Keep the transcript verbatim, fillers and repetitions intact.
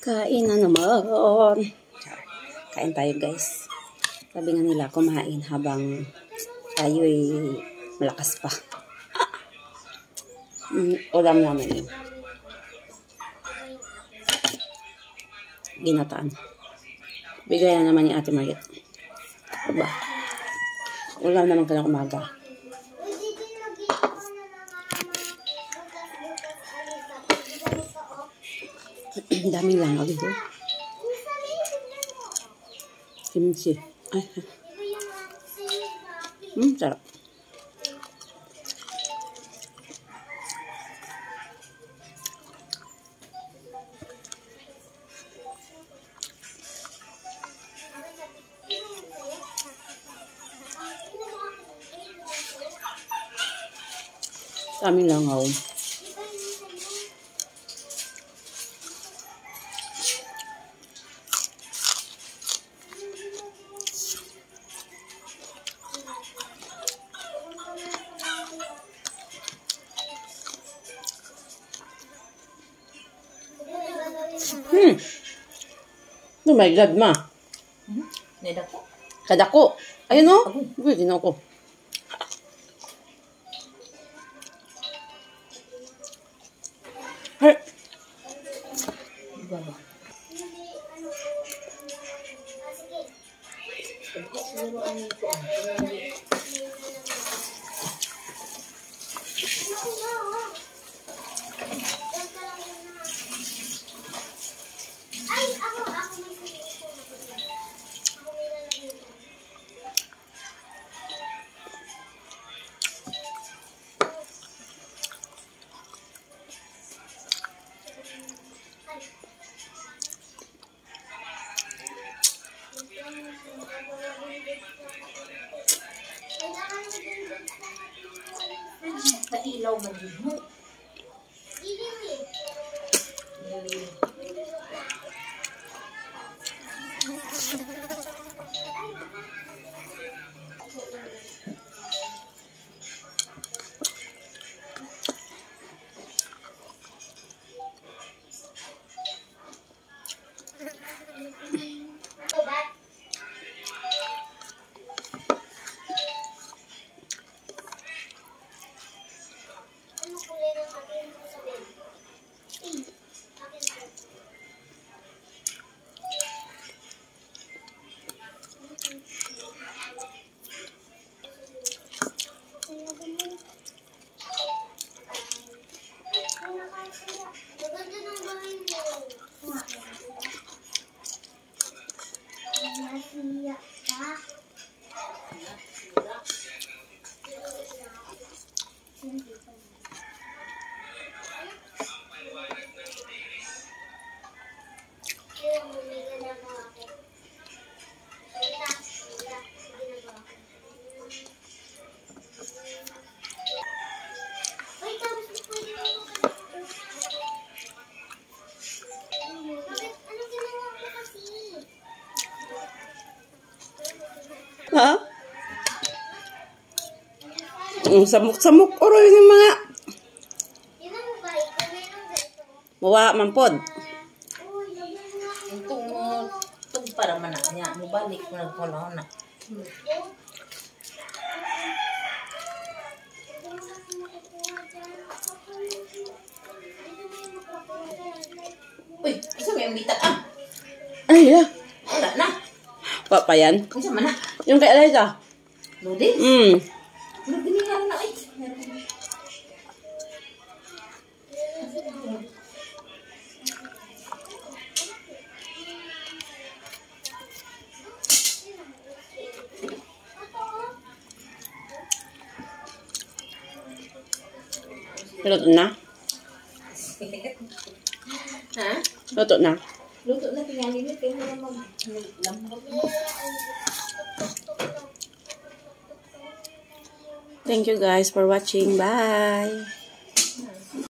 Kain na naman. Kain tayo, guys. Sabi nga nila, kumain habang tayo'y malakas pa. Mm, ulam namin yun. Ginataan. Bigay na naman ni Ate Marit. Diba? Ulam naman ka ng umaga. Daming langaw dito. Kimchi. Ay. Hmm, sarap. Daming langaw. Hmm. Oh my God, ma. Hmm? Nadako. Kadako. Ayun o. Uy, ginaw ko. Hey. Diba ba? Kailaw man din mo. Ha? Samok-samok oro yung mga mawa mampod. Itong itong para manak niya. Mubalik mo nagpunaw na. Uy, isa may umitak ah. Ay, yeah. Wala na. Pa yan? Isa man na. Yung kay Eliza? Lodi? Hmm. Nagbiningan na ay. Luto na? Ha? Luto na? Luto na tingali niyo. Kaya mo naman lambot na. Thank you guys for watching. Bye!